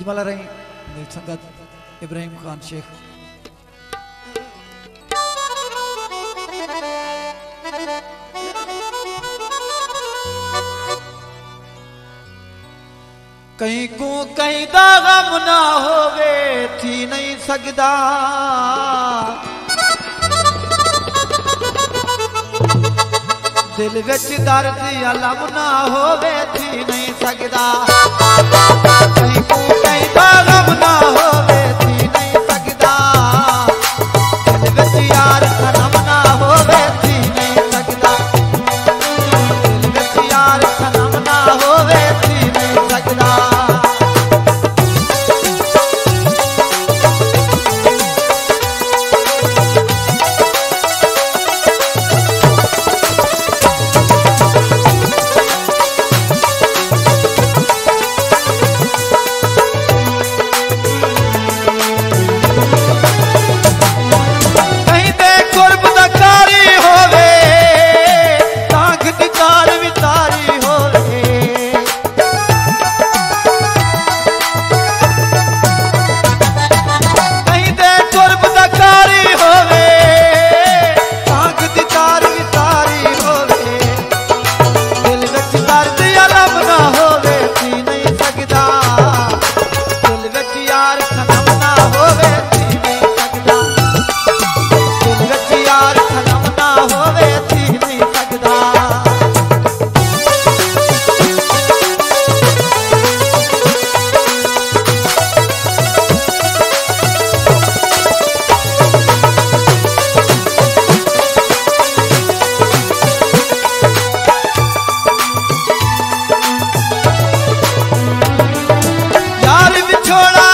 अजमल रही संगत इब्राहिम खान शेख कहीं को कहीं दा गम ना होवे थी नहीं सकदा दिल विच दर्द अलम ना होवे थी नहीं सकदा कहीं को कहीं दा गम ना होवे थी नहीं सकदा दिल विच यार सनम ना होवे थी नहीं सकदा दिल विच यार सनम ना होवे थी नहीं सकदा छोड़ा